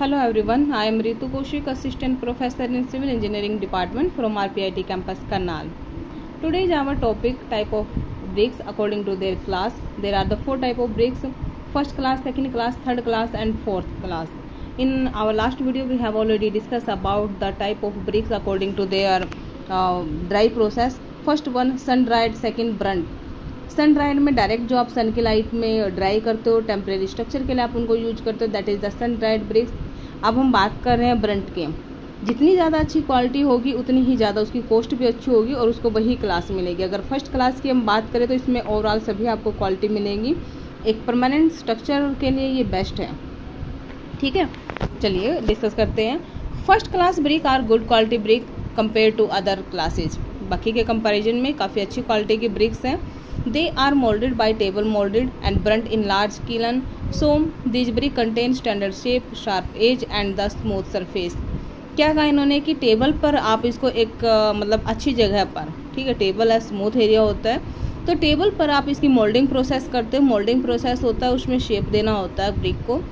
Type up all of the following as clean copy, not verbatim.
Hello everyone, I am Ritu Kaushik, Assistant Professor in Civil Engineering Department from RPIT Campus Karnal. Today is our topic type of bricks according to their class. There are the 4 type of bricks: first class, second class, third class and fourth class. In our last video we have already discussed about the type of bricks according to their dry process. First one sun dried, second burnt. Sun dried में direct जो आप सन की light में dry करते हो, temporary structure के लिए आप उनको यूज करते हो, that is the sun dried bricks. अब हम बात कर रहे हैं ब्रंट के. जितनी ज़्यादा अच्छी क्वालिटी होगी उतनी ही ज़्यादा उसकी कॉस्ट भी अच्छी होगी और उसको वही क्लास मिलेगी. अगर फर्स्ट क्लास की हम बात करें तो इसमें ओवरऑल सभी आपको क्वालिटी मिलेगी. एक परमानेंट स्ट्रक्चर के लिए ये बेस्ट है. ठीक है, चलिए डिस्कस करते हैं. First class brick are good quality brick compare to other classes. बाकी के कंपेरिजन में काफ़ी अच्छी क्वालिटी की ब्रिक्स हैं. They are molded by table molded and burnt in large kiln. So these brick contain standard shape, sharp edge and the smooth surface. क्या कहा इन्होंने कि टेबल पर आप इसको एक मतलब अच्छी जगह पर, ठीक है, टेबल है, स्मूथ एरिया होता है, तो टेबल पर आप इसकी मोल्डिंग प्रोसेस करते हो. मोल्डिंग प्रोसेस होता है, उसमें शेप देना होता है ब्रिक को,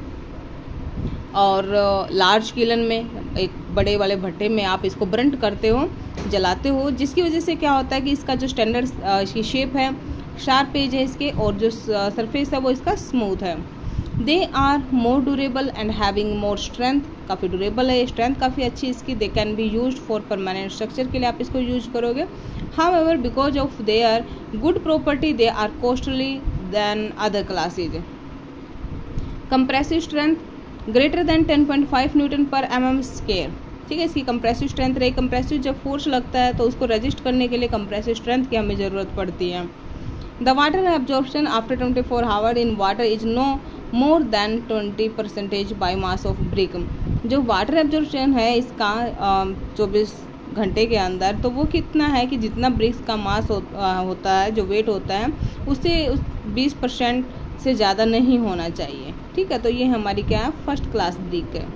और लार्ज किलन में एक बड़े वाले भट्टे में आप इसको ब्रंट करते हो, जलाते हो, जिसकी वजह से क्या होता है कि इसका जो स्टैंडर्ड इसकी शेप है, शार्प एज है इसके, और जो सरफेस है वो इसका स्मूथ है. They are more durable and having more strength. काफ़ी ड्यूरेबल है, स्ट्रेंथ काफ़ी अच्छी इसकी. They can be used for permanent structure के लिए आप इसको यूज करोगे. However because of their good property they are costly than other classes. Compressive strength greater than 10.5 newton per mm square. ठीक है, इसकी कंप्रेसिव स्ट्रेंथ रही. कंप्रेसिव जब फोर्स लगता है तो उसको रजिस्ट करने के लिए कंप्रेसिव स्ट्रेंथ की हमें ज़रूरत पड़ती है. The water absorption after 24 hours in water is no more than 20% by mass of brick. जो वाटर एब्जॉर्प्शन है इसका 24 घंटे के अंदर, तो वो कितना है कि जितना ब्रिक्स का मास होता है, जो वेट होता है, उससे 20% से ज़्यादा नहीं होना चाहिए. ठीक है, तो ये हमारी क्या है, फर्स्ट क्लास ब्रिक है.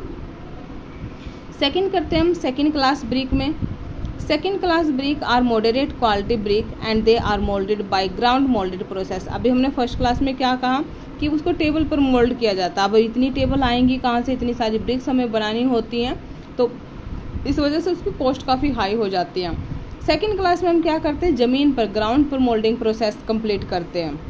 सेकंड करते हैं हम सेकंड क्लास ब्रिक में. Second class brick are moderate quality brick and they are moulded by ground moulded process. अभी हमने फर्स्ट क्लास में क्या कहा कि उसको टेबल पर मोल्ड किया जाता है. अब इतनी टेबल आएंगी कहाँ से, इतनी सारी ब्रिक्स हमें बनानी होती हैं, तो इस वजह से उसकी कॉस्ट काफ़ी हाई हो जाती है. सेकेंड क्लास में हम क्या करते हैं, ज़मीन पर ग्राउंड पर मोल्डिंग प्रोसेस कंप्लीट करते हैं.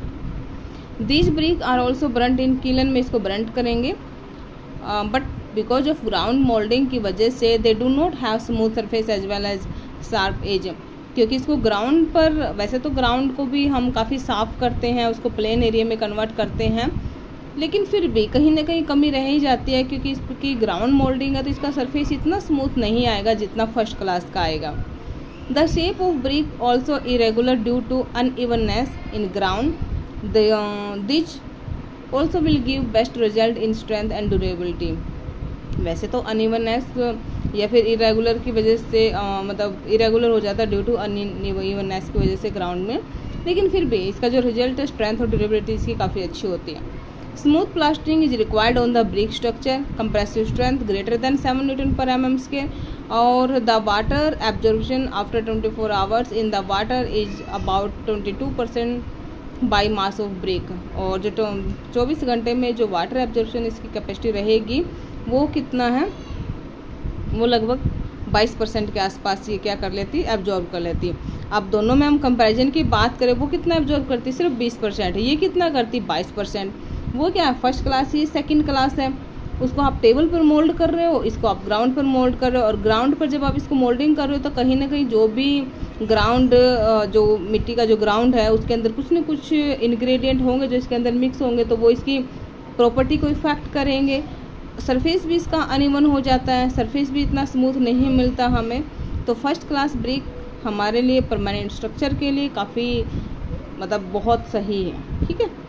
These brick are also burnt in kiln में इसको ब्रंट करेंगे, but because of ground moulding की वजह से they do not have smooth surface as well as sharp edge. क्योंकि इसको ग्राउंड पर, वैसे तो ग्राउंड को भी हम काफ़ी साफ़ करते हैं, उसको प्लेन एरिया में कन्वर्ट करते हैं, लेकिन फिर भी कहीं ना कहीं कमी रह ही जाती है, क्योंकि इसकी ग्राउंड मोल्डिंग है तो इसका सरफेस इतना स्मूथ नहीं आएगा जितना फर्स्ट क्लास का आएगा. The shape of brick also irregular due to unevenness in ground. This also will give best result in strength and durability. वैसे तो अनइवननेस या फिर इरेगुलर की वजह से मतलब इरेगुलर हो जाता है ड्यू टू अनइवननेस की वजह से ग्राउंड में, लेकिन फिर भी इसका जो रिजल्ट है, स्ट्रेंथ और ड्यूरेबिलिटी इसकी काफ़ी अच्छी होती है. Smooth plastering is required on the brick structure. Compressive strength greater than 7 newton per mm square. और the water absorption after 24 hours in the water is about 22% by mass of brick. और जो 24 घंटे में जो वाटर एब्जॉर्प्शन इसकी capacity रहेगी वो कितना है, वो लगभग 22% के आसपास ये क्या कर लेती, एब्जॉर्ब कर लेती. अब दोनों में हम कंपैरिजन की बात करें, वो कितना एब्जॉर्ब करती, सिर्फ 20% है. ये कितना करती, 22%. वो क्या है, फर्स्ट क्लास, ये सेकंड क्लास है. उसको आप टेबल पर मोल्ड कर रहे हो, इसको आप ग्राउंड पर मोल्ड कर रहे हो, और ग्राउंड पर जब आप इसको मोल्डिंग कर रहे हो तो कहीं ना कहीं जो भी ग्राउंड, जो मिट्टी का जो ग्राउंड है, उसके अंदर कुछ न कुछ इंग्रेडिएंट होंगे जो इसके अंदर मिक्स होंगे, तो वो इसकी प्रॉपर्टी को इफेक्ट करेंगे. सरफेस भी इसका अनइवन हो जाता है, सरफेस भी इतना स्मूथ नहीं मिलता हमें. तो फर्स्ट क्लास ब्रिक हमारे लिए परमानेंट स्ट्रक्चर के लिए काफ़ी मतलब बहुत सही है. ठीक है.